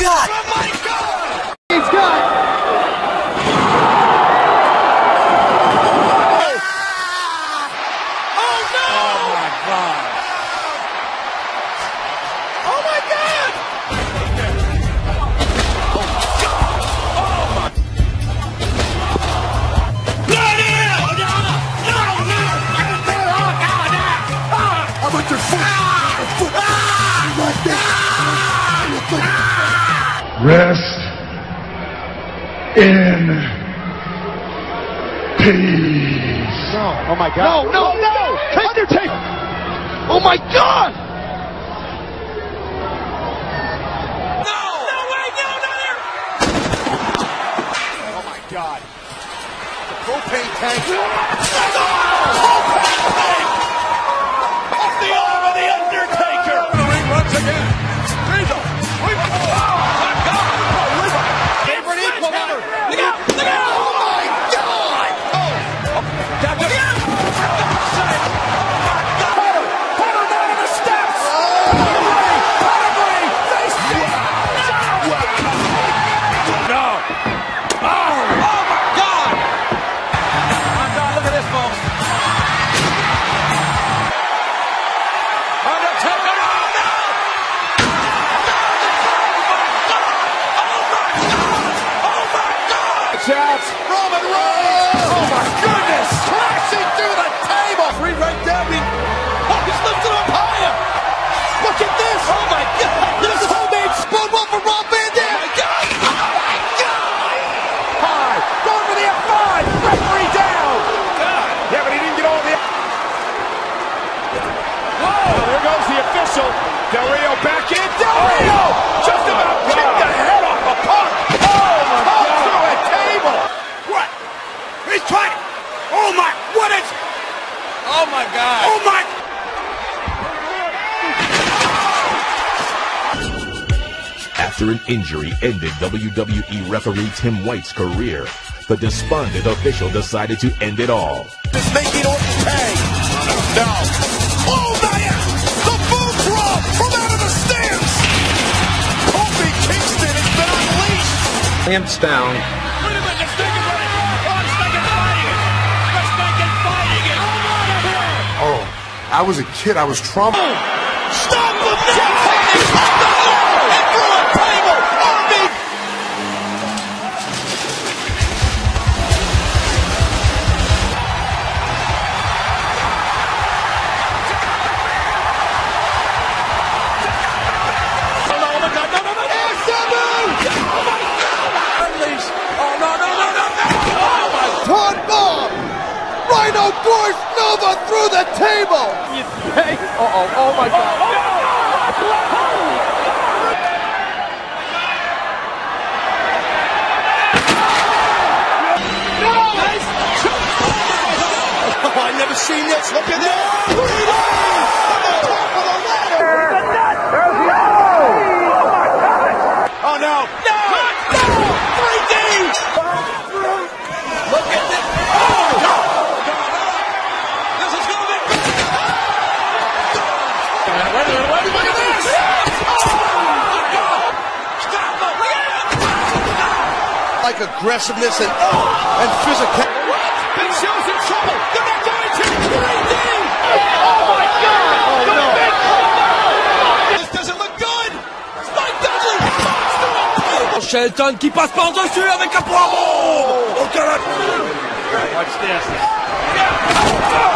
God! Oh my God! He's got. Oh no! Oh my God! Oh my God! How about your foot? Rest in peace. No. Oh my God. No. Undertaker. Oh my God. No! No way! No, not here! Oh my God. The propane tank. Off the arm of the Undertaker! The ring runs again. Diesel. Oh my God! Favorite equal number. Look out! Look out! Oh my God. Down to Cutter down to the steps. Pedigree. Face No! Oh my God! My God, look at this, folks. Undertaker! Oh no! Oh my God! Shots. Roman Reigns. Oh my goodness. Crashing through the table! Three right down. Oh, he's lifted up higher! Look at this! Oh my God! This is homemade spoon one for Rob Van Dam! Oh my God! Oh my God! High. Going for the F5. Referee down. God! Yeah, but he didn't get all the. Whoa! There goes the official. Del Rio back in. Del Rio just about kicked the head off the puck. Oh my God! Through a table. What? He's trying! Oh my! What is? Oh my God! Oh my! After an injury ended WWE referee Tim White's career, the despondent official decided to end it all. Is making Orton pay. No. Oh man! The boom drop from out of the stands. Kofi Kingston has been unleashed. Amps down. Wait a minute, they're stinking running. Oh, it's stinking fighting it. They're stinking fighting it. Oh, I was a kid. I was traumatized. Stop him now! Off the floor and through a table. Army. Oh no! Oh my God! No! No! No! Sabu! Oh my God! Unleash! Oh no! No! No! No! No! Oh my! Todd bomb. Rhino Gorge Nova through the table. Oh my God. Oh, I never seen this. Look at this. Oh no! No! No! 3D! Look at this! Oh no! This is gonna be. Wait a minute! Look at this! Oh my God! Stop it! Like aggressiveness and physical. What? Big Show's in trouble. They're not going to 3D. Oh my God! Oh no! This doesn't look good. Spike Dudley. Monster on two. Shelton qui passe par-dessus avec un poireau. Oh, God. Watch this. Yeah.